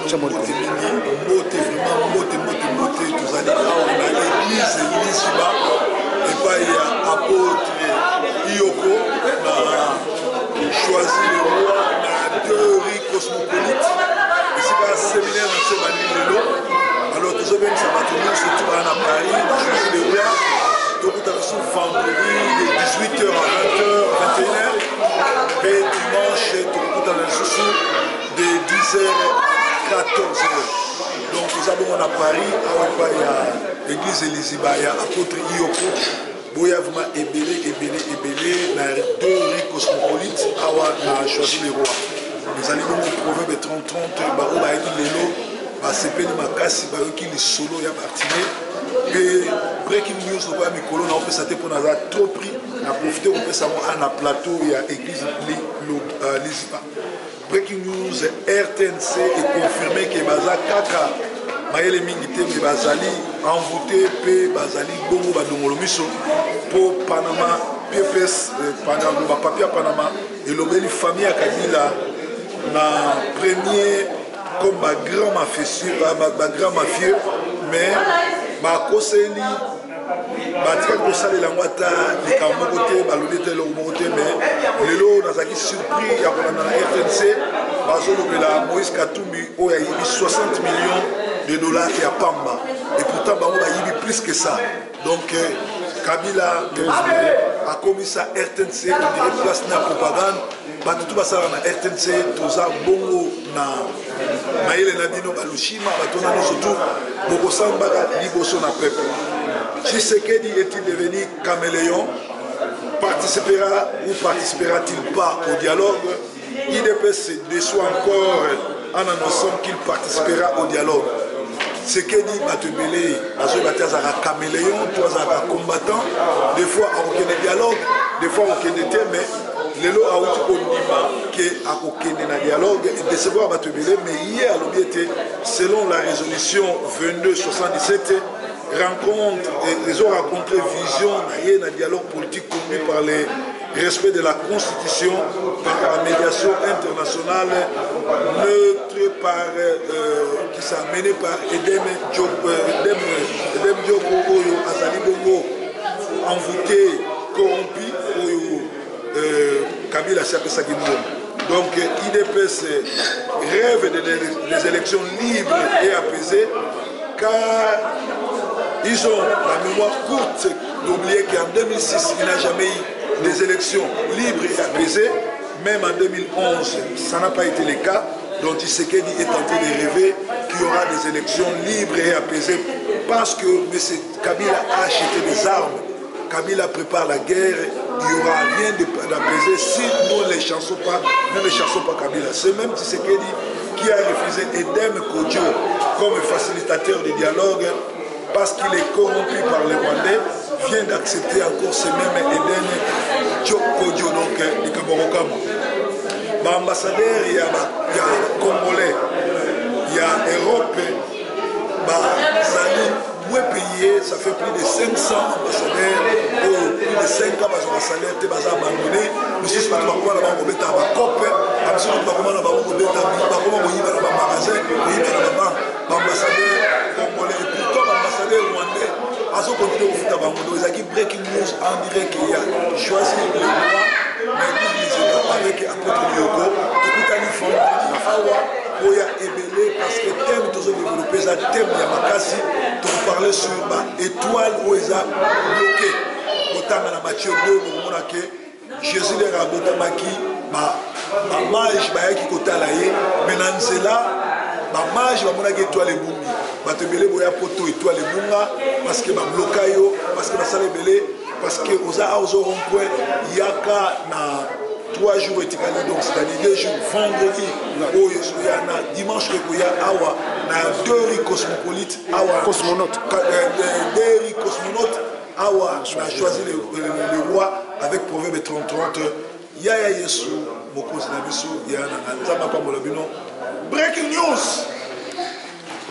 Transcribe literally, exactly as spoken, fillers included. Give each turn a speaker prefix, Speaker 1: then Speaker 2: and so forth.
Speaker 1: mbote mingi mbote vraiment mbote mbote mbote tozali awa na l'église Lisiba epai ya apôtre Iyoko na choisi le roi na deux rues cosmopolites esika séminaire na se bandi lelo alors tozobengisa bato nyonso tobaa na Paris choisi le roi tokutana so vendredi de dix-huit heures à vingt heures vingt et une heures et dimanche tokutana lisusu de dix heures à quatorze heures. Donc nous avons à Paris, à l'église Elisiba, à apôtre Iyoko, boya vraiment ébélé, ébélé, ébélé, dans deux rues cosmopolites, à choisi le roi. Nous allons au proverbe trente trente, Baro ba eki lelo, ba sepeli makasi, ba yoki li solo ya martiné. Et breaking news, nous voyons Mikolo, on peut s'attendre pour nous avoir trop pris, on a profité, on peut savoir à un plateau, il y a l'église Lisiba. Breaking news, R T N C est confirmé que Baza Kaka, Maëlle Mingité, mais Bazali, envoûté, P, Bazali, Bongo, Badongolomiso, pour Panama, P P S, Panama, papier à Panama, et l'obéli famille à Kabila, na premier, comme ma grand mafieux, ma grand mafieux, mais ma Koseli, batika kosalela yango ata likambo moko te balobi te eloko moko te mais lelo nazalaki surpris ya kolanda na R T N C bazolobela Moïse Katumbi oyo ayibi soixante millions de dollars ya pamba et pourtant bango bayibi plus que ça donc Kabila akomisa R T N C on dirait place na propagande bato tu basala na R T N C toza bongo na mayele na bino balushima bato na surtout bokosambaka liboso na peuple. Tshisekedi est-il devenu caméléon? Participera ou participera-t-il pas au dialogue? I D P S déçoit encore en annonçant qu'il participera au dialogue. Tshisekedi Batubele, un caméléon, toi un combattant, des fois on a un dialogue, des fois on a un thème, mais les lots a eu un dialogue et décevoir Batubele, mais hier à l'objet, selon la résolution vingt-deux soixante-dix-sept, rencontre, ils ont rencontré vision, il y a un dialogue politique conduit par le respect de la Constitution, par la médiation internationale, neutre par, euh, qui s'est mené par Edem Dioko, Edem Dioko, Azali Bongo, envoûté, corrompu, euh, Kabila Sakesagimbo. Donc, I D P S rêve des élections libres et apaisées, car ils ont la mémoire courte d'oublier qu'en deux mille six, il n'a jamais eu des élections libres et apaisées. Même en deux mille onze, ça n'a pas été le cas. Donc Tshisekedi est en train de rêver qu'il y aura des élections libres et apaisées parce que M. Kabila a acheté des armes. Kabila prépare la guerre, il n'y aura rien d'apaisé si nous ne les chassons pas, nous ne chassons pas Kabila. C'est même Tshisekedi qui a refusé Edem Kodjo comme facilitateur du dialogue parce qu'il est corrompu par les Rwandais, vient d'accepter encore ce même Eden Kodjo, donc les Kaborokam. L'ambassadeur, il y a Congolais, il y a Europe, Zali, moins payé, ça fait plus de cinq cents ambassadeurs, plus de cinq ans, ils ont un salaire, ils ont abandonné. Nous sommes pas comment là-bas, on met à ma copie, nous sommes pas comment là-bas, on met à comment on y va dans le magasin, on y va là-bas, l'ambassadeur congolais, et pourtant l'ambassadeur rwandais, à ce qu'on dit au foot à Bangodo, ils ont dit breaking news en direct qu'il y a choisi le roi, mais nous, avec apôtre Iyoko, tout à l'ifon, la fawa, Boya Ebele, parce que thème tous ont développé, ça thème Yamakasi, tu parlais sur l'étoile où ils ont bloqué. Autant dans la Matthieu deux, Jésus les rabotamaki, ma mage, qui côté à l'aïe, mais dans cela, ma mage, ma monnaie étoile et boumi. Ma te belé boya poto étoile et bounga, parce que ma blocayo, parce que ma salle belé, parce que aux a aux ronds-point, yaka na trois jours et donc c'est-à-dire deux jours, vendredi, dimanche, awa, na deux riz cosmopolites, awa, cosmonautes, deux riz cosmonautes, awa, on a choisi le, le, le roi avec proverbe trente trente, yaya yesu, moko zinabiso, yana, nzama pa molabino, breaking news!